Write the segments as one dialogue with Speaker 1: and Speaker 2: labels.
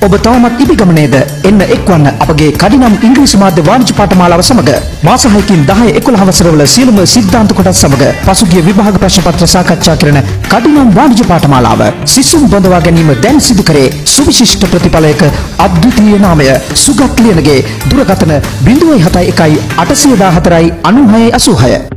Speaker 1: ඔබ තවමත් ඉදිගමනේද? එන්න එක්වන්න අපගේ කඩිනම් ඉංග්‍රීසි මාධ්‍ය වාණිජ්‍ය පාඨමාලාව සමග මාස 6කින් 10 11 වසරවල සියලුම සිද්ධාන්ත කොටස් සමග පසුගිය විභාග ප්‍රශ්න පත්‍ර සාකච්ඡා කරන කඩිනම් වාණිජ්‍ය පාඨමාලාව සිසුන් බඳවා ගැනීම දැන් සිදු කරේ සුවිශිෂ්ට ප්‍රතිඵලයක අද්විතීය නාමය සුගත් ලියනගේ දුරකථන 071 814 9686.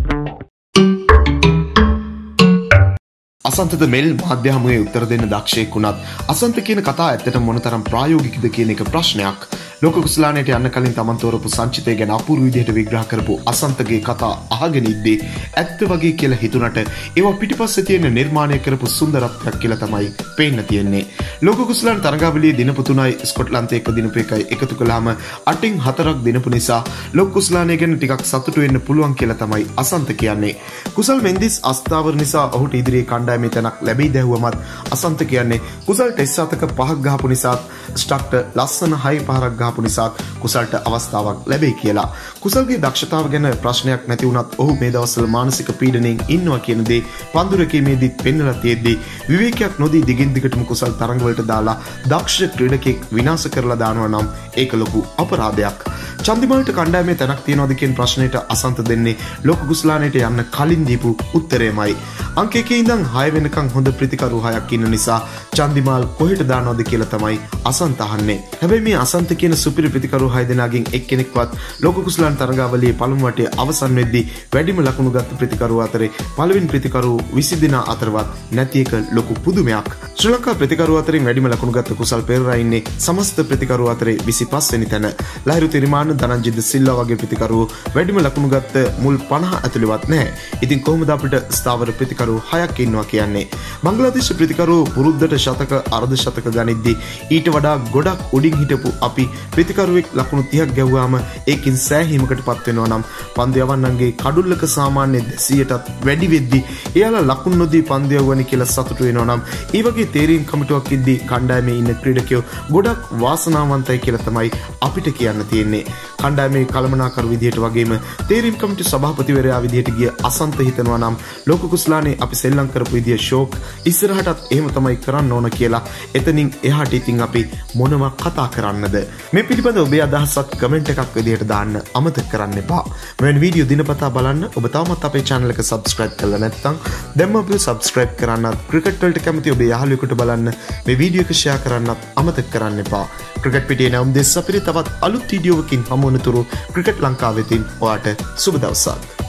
Speaker 2: අසන්තද මෙල් මාධ්‍ය හමුවේ උත්තර දෙන්න දක්ෂයෙක් වුණත් අසන්ත කියන කතා ඇත්තට මොනතරම් ප්‍රායෝගිකද කියන එක ප්‍රශ්නයක්. ලෝක කුසලානයට යන්න කලින් තමන් තෝරපු සංචිතය ගැන අපූර්ව විදිහට විග්‍රහ කරපු අසන්තගේ කතා අහගෙන ඉද්දී ඇත්ත වගේ කියලා හිතුණට ඒවා පිටිපස්සේ තියෙන නිර්මාණය කරපු සුන්දරත්වයක් කියලා තමයි පේන්න තියෙන්නේ. ලෝක කුසලාන තරගාවලියේ දිනපු 3යි ස්කොට්ලන්තයේ එක දිනපු එකයි එකතු කළාම 8න් 4ක් දිනපු නිසා ලෝක කුසලානය ගැන ටිකක් සතුටු වෙන්න පුළුවන් කියලා තමයි අසන්ත කියන්නේ. කුසල් මෙන්දිස් අස්ථාවර නිසා ඔහුට ඉදිරියේ කණ්ඩායමේ තැනක් ලැබෙයි දැහුවමත් අසන්ත කියන්නේ කුසල් ටෙස්ට් සතක 5ක් ගහපු නිසාත් ස්ටක්ට ලස්සන 6 පහරක් ගහපු නිසාත් කුසල්ට අවස්ථාවක් ලැබෙයි කියලා. කුසල්ගේ දක්ෂතාව ගැන ප්‍රශ්නයක් නැති වුණත් ඔහු මේ දවස්වල මානසික පීඩනයෙන් ඉන්නවා කියන දේ පන්දුරකීමේදීත් පෙන්වලා තියෙද්දී විවේකයක් නොදී දිගින් දිගටම කුසල් තරඟවලට දාලා දක්ෂ ක්‍රීඩකෙක් විනාශ කරලා දානවා නම් ඒක ලොකු අපරාධයක්. චන්දිමාල්ට කණ්ඩායමේ තැනක් තියනවද කියන ප්‍රශ්නෙට අසන්ත දෙන්නේ ලෝක කුසලානයට යන්න කලින් දීපු උත්තරයමයි. අංක 1 ඉඳන් 6 වෙනකන් හොඳ ප්‍රතිකරු 6ක් ඉන්න නිසා චන්දිමාල් කොහෙට දානවද කියලා තමයි අසන්ත අහන්නේ. හැබැයි මේ අසන්ත කියන සුපිරි ප්‍රතිකරු 6 දෙනාගෙන් එක්කෙනෙක්වත් ලෝක කුසලාන තරගාවලියේ පළමු වටේ අවසන් වෙද්දී වැඩිම ලකුණු ගත්ත ප්‍රතිකරු අතරේ පළවෙනි ප්‍රතිකරු 20 දෙනා අතරවත් නැති එක ලොකු පුදුමයක්. ශ්‍රී ලංකා ප්‍රතිකරු අතරින් වැඩිම ලකුණු ගත්ත කුසල් පෙරේරා ඉන්නේ සමස්ත ප්‍රතිකරු අතරේ 25 වෙනි තැන. ලහිරු තිරිමාන ධනංජිත් සිල්වා වගේ ප්‍රතිකරු වැඩිම ලකුණු ගත්ත මුල් 50 ඇතුළේවත් නැහැ. ඉතින් කොහොමද අපිට ස්ථාවර ප්‍රතිකරු 6ක් ඉන්නවා කියන්නේ? බංග්ලාදේශ ප්‍රතිකරු පුරුද්දට ශතක අර්ධ ශතක ගනිද්දී ඊට වඩා ගොඩක් උඩින් හිටපු අපි ප්‍රතිකරුවෙක් ලකුණු 30ක් ගැව්වාම ඒකින් සෑහීමකටපත් වෙනවා නම් පන්දු යවන්නන්ගේ කඩුල්ලක සාමාන්‍ය 200ටත් වැඩි වෙද්දී එයාලා ලකුණු නොදී පන්දු යවුවනි කියලා සතුටු වෙනවා නම් ඒ වගේ තේරීම් කමිටුවක් ඉද්දී කණ්ඩායමේ ඉන්න ක්‍රීඩකයෝ ගොඩක් වාසනාවන්තයි කියලා තමයි අපිට කියන්න තියෙන්නේ. කණ්ඩායමේ කළමනාකරු විදියට වගේම තේරීම් කමිටු සභාපතිවරයා විදියට ගිය අසන්ත හිතනවා නම් ලෝක කුසලානේ අපි සෙල්ලම් කරපු විදිය ෂෝක් ඉස්සරහටත් එහෙම තමයි කරන්න ඕන කියලා. එතනින් එහාට ඉතින් අපි මොනවා කතා කරන්නද? මේ පිළිබඳ ඔබේ අදහසක් කමෙන්ට් එකක් විදියට දාන්න අමතක කරන්න එපා. මෙවැනි වීඩියෝ දිනපතා බලන්න ඔබ තාමත් අපේ channel එක subscribe කරලා නැත්නම් දැන්ම අපිව subscribe කරන්නත් ක්‍රිකට් වලට කැමති ඔබේ යාළුවෙකුට බලන්න මේ වීඩියෝ එක share කරන්නත් අමතක කරන්න එපා. ක්‍රිකට් පිටියේ නම් දෙස් අපිට තවත් අලුත් වීඩියෝවකින් හමු වෙනතුරු ක්‍රිකට් ලංකාවෙතින් ඔයාට සුබ දවසක්.